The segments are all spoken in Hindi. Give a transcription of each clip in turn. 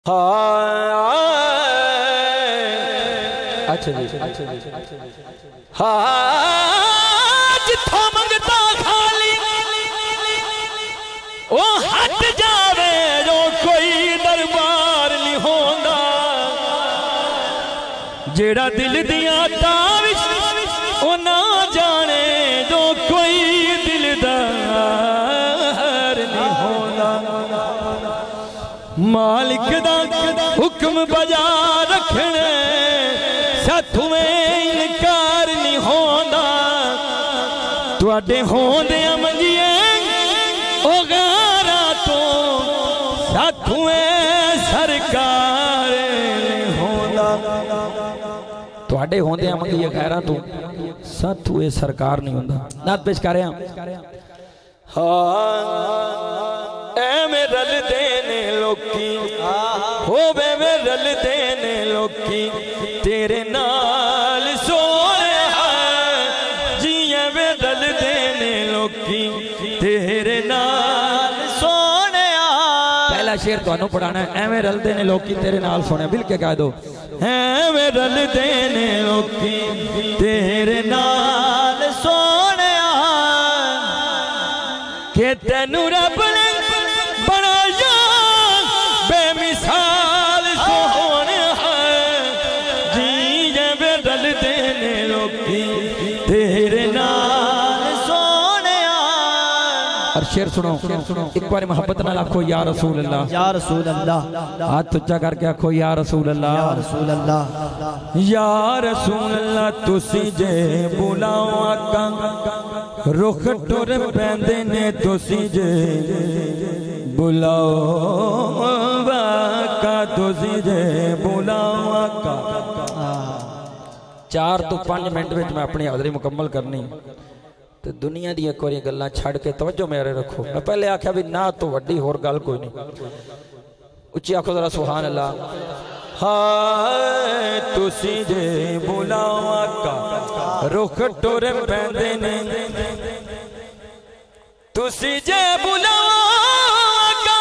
हाँ अच्छा जी हाँ जिथों मंगता खाली ओ हट जावे जो कोई दरबार नहीं होंदा जेड़ा दिल दिया ताविश ओ ना जाने जो कोई दिलदार नहीं होंदा मालिक दा हुक्म बजा रखने साथों इनकार नहीं होंदा तुहाडे होंदे मंगिए ओ गारा तो साथों सरकार नहीं होंदा तुहाडे होंदे मंगिए गारा तो साथों सरकार नहीं होंदा नात पेश कर रहा हाँ एवें रल देने लोकी होवे वे रल देने लोकी तेरे नाल सोने जिए वे रल देने लोकी तेरे नाल सोने पहला शेर तुहानू पढ़ाना है एवें रल देने लोकी तेरे नाल सोने बिल के कह दो एवें रल देने लोकी तेरे नाल सोने के तेनू रब ने बनाया बेमिसाल सोहने जी वे रल देने लोकी तेरे नाल सोने और शेर सुनो एक बार मोहब्बत नाल आखो या रसूल अल्लाह या रसूल अल्लाह हाथ उच्चा करके आखो या रसूल अल्लाह या रसूल अल्लाह या रसूल अल्लाह तुसी जे बुलाओ आका रुख टुर पैंदे ने तुसी जे बुलाओ आका तुसी जे बुलाओ आका 4 तो 5 मिनट में मैं अपनी हाज़री मुकम्मल करनी तो दुनिया दी एक बार गल्लां छड़ के तवज्जो मेरे रखो मैं पहले आख्या भी ना तो वड्डी होर गल कोई नहीं उच्ची आखो जरा सुभान अल्लाह हाय तुसी जे बुलाओ आका रुख टुर पैंदे ने तुसी जे बुलाओ आका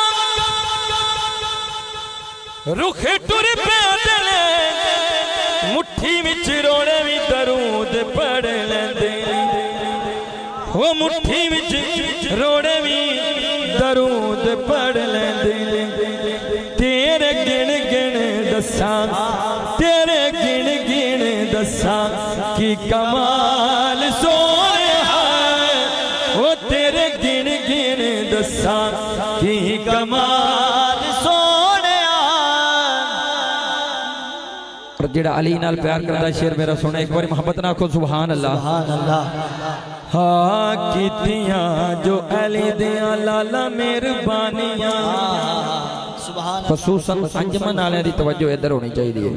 रुख टुर पैंदे ने मुट्ठी विच रोड़े भी दरूद पढ़ लेंदे वो मुट्ठी विच रोड़े भी दरूद पढ़ लेंदे तेरे गिन गिन दसा तेरे गिन गिन दसा की कमाल सोने वो तेरे गिन गिन दसा की कमाल सोने और जेड़ा अली नाल प्यार करदा शेर मेरा सुना एक बार मोहब्बत ना आखो सुभान अल्लाह सुभान अल्लाह हाँ कीतियां जो अली दियां लाला मेहरबानियां खसूसन अंजमन वाले की तवज्जो इधर होनी चाहिए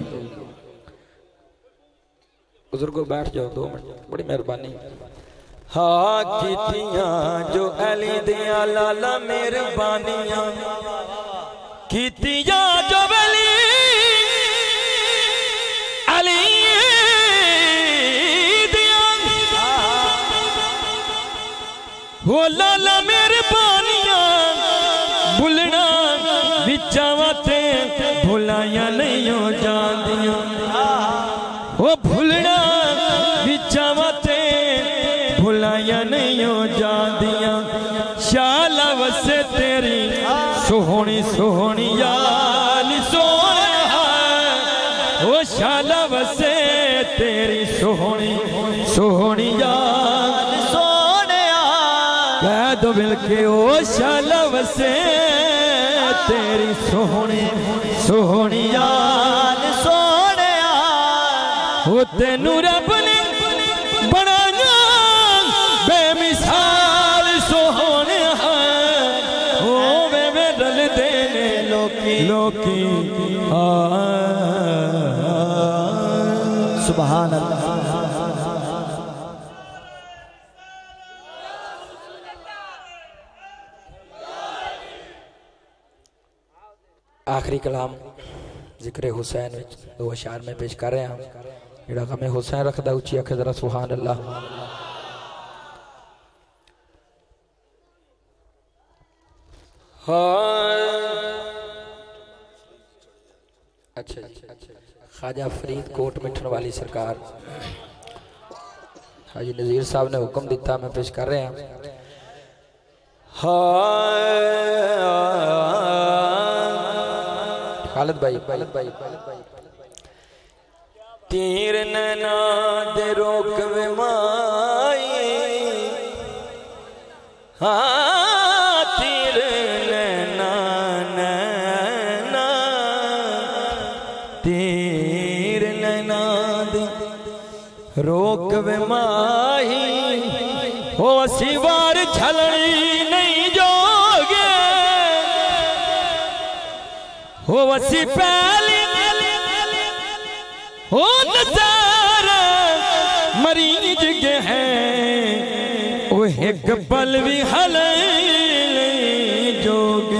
बुजुर्गो बैठ जाओ 2 मिनट बड़ी मेहरबानी हाँ कीतियां जो अली दियां लाला मेहरबानियां कीतियां जो अली अली वो लाला मेहरबानियां भुलना बिचावते भुलाया नहीं हो जांदियां वो भुलना बिचावते भुलाया नहीं हो जांदियां शाला वसे तेरी सोहनी सोहनी याल सोहना वो शाला वसे तेरी सोहनी सोहनी याल कह दो मिलके ओ शाला वसे तेरी सोहनी सोहनी याल सोने हो तेनू रब ने बनाया बेमिसाल सोहने हो वे रल देने लोकी लोकी सुभान अल्लाह आखिरी कलाम जिक्र हुसैन 2 अशार में पेश कर रहे हैं जेड़ा हमें हुसैन रखदा उच्ची आखे जरा सुभान अल्लाह हाँ अच्छा जी, ख्वाजा फरीद कोट मिठन वाली सरकार हाजी नज़ीर साहब ने हुक्म दिता, मैं पेश कर रहे हैं। खालिद भाई तीर नैना दे रोक वे माई, हाँ तीर नैना नैना तीर नैना दे रोक वे माही, हो असी वार छलनी नहीं जोगे, हो असी पहली हो नजारा मरीज के हैं, वो एक पल भी हल जोगे।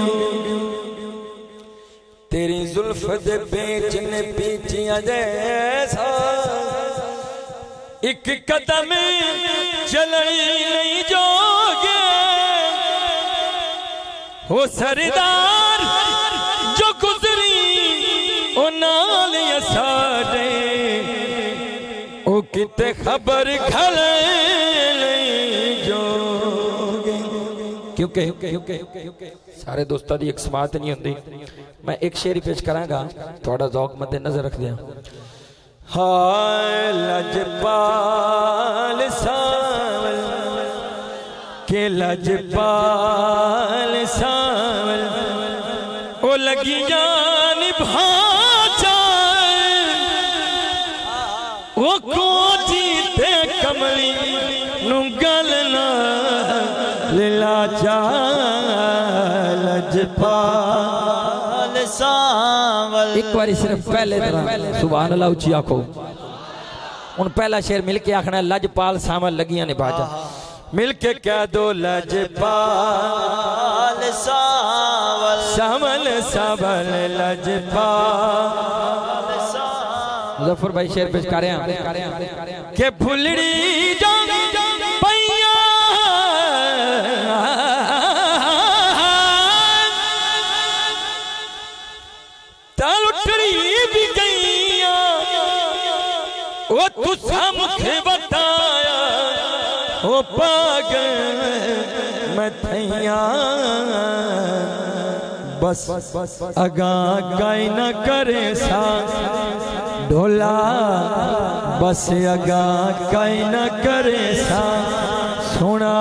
तेरी जुल्फ दे बेचने पीछिया जैसा एक कदम चलनी नहीं जोगे, हो सरदार जो गुजरी ओ नाल साडे, ओ किते खबर खल जोगे। क्योंकि सारे दोस्तों की एक समात नहीं होती। मैं एक शेर पेश करांगा, थोड़ा ज़ौक मद्दे नजर रख दिया। हाय लजपाल सावल के लजपाल सावल, ओ लगी जान भाचा वो को जीते कमली नुगल ना लाचा, लजपाल सावल। एक बार सिर्फ पहले तरह सुभान अल्लाह उची आखो। उन पहला शेर मिल के आखना लजपाल सावल लगियां ने बाजा, मिल के कह दो लजपाल सावल सावल सावल लजपाल सावल। मुजफ्फर भाई शेर पेश कर रहे हैं के फुलड़ी जान पैया तलुटड़ी भी गईया, वो तुसा मुखे बताया, ओ पागल मैं थैया बस अगा गाय न करे सा ढोला, बस अगा गाय न करे सा सोना,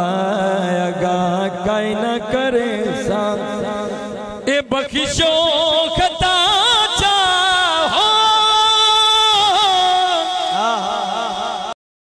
अगा गाय न करे सा ए बख्शो